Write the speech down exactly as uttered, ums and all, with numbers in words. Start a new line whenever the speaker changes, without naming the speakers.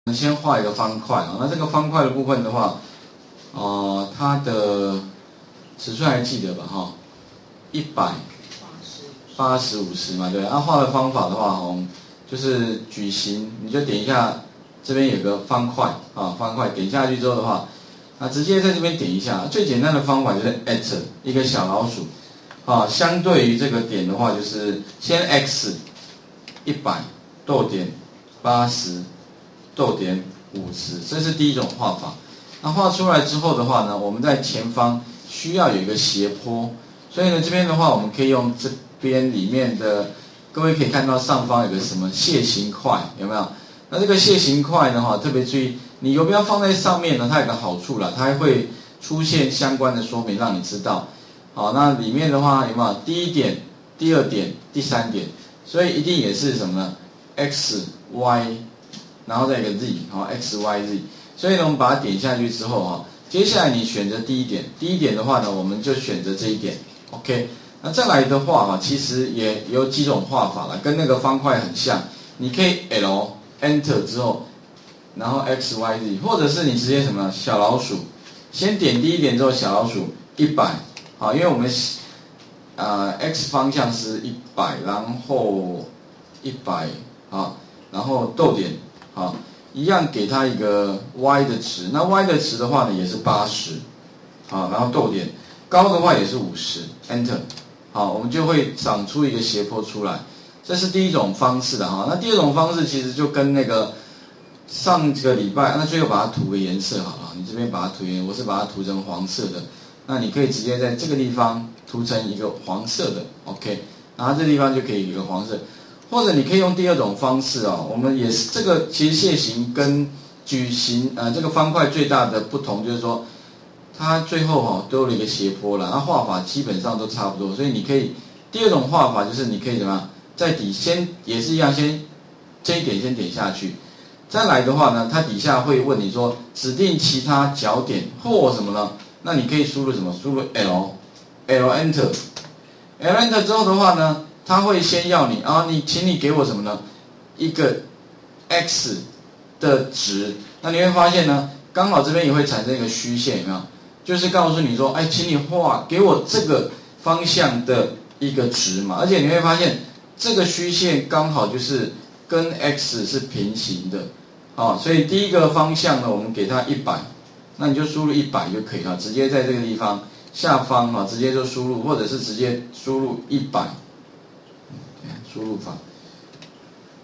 我们先画一个方块啊，那这个方块的部分的话，呃，它的尺寸还记得吧？哈，一百八十五十嘛，对。那、啊、画的方法的话，哦，就是矩形，你就点一下，这边有个方块啊，方块点下去之后的话，那直接在这边点一下。最简单的方法就是 at 一个小老鼠，啊，相对于这个点的话，就是先 x 一百逗点八十。逗点五十，这是第一种画法。那画出来之后的话呢，我们在前方需要有一个斜坡，所以呢，这边的话我们可以用这边里面的，各位可以看到上方有个什么楔形块，有没有？那这个楔形块呢，哈，特别注意，你游标放在上面呢，它有个好处啦，它会出现相关的说明，让你知道。好，那里面的话有没有第一点、第二点、第三点？所以一定也是什么呢 ？x、y。然后再一个 z， 好 x y z， 所以呢，我们把它点下去之后哈，接下来你选择第一点，第一点的话呢，我们就选择这一点 ，OK。那再来的话哈，其实也有几种画法了，跟那个方块很像，你可以 L Enter 之后，然后 x y z， 或者是你直接什么小老鼠，先点第一点之后小老鼠一百，好，因为我们呃 x 方向是一百，然后一百啊，然后逗点。好，一样给它一个 y 的值，那 y 的值的话呢也是八十，好，然后逗点，高的话也是五十 ，enter， 好，我们就会长出一个斜坡出来，这是第一种方式的哈。那第二种方式其实就跟那个上个礼拜，那最后把它涂个颜色好了，你这边把它涂颜，我是把它涂成黄色的，那你可以直接在这个地方涂成一个黄色的 ，OK， 然后这地方就可以有一个黄色。或者你可以用第二种方式啊，我们也是这个其实楔形跟矩形呃这个方块最大的不同就是说，它最后哈、啊、都有一个斜坡了，那画法基本上都差不多，所以你可以第二种画法就是你可以怎么样，在底先也是一样，先这一点先点下去，再来的话呢，它底下会问你说指定其他角点或什么呢？那你可以输入什么？输入 L L Enter L Enter 之后的话呢？他会先要你啊，你请你给我什么呢？一个 x 的值，那你会发现呢，刚好这边也会产生一个虚线，有没有？就是告诉你说，哎，请你画给我这个方向的一个值嘛，而且你会发现这个虚线刚好就是跟 x 是平行的，啊，所以第一个方向呢，我们给它一百，那你就输入一百就可以了，直接在这个地方下方啊，直接就输入，或者是直接输入一百。输入法。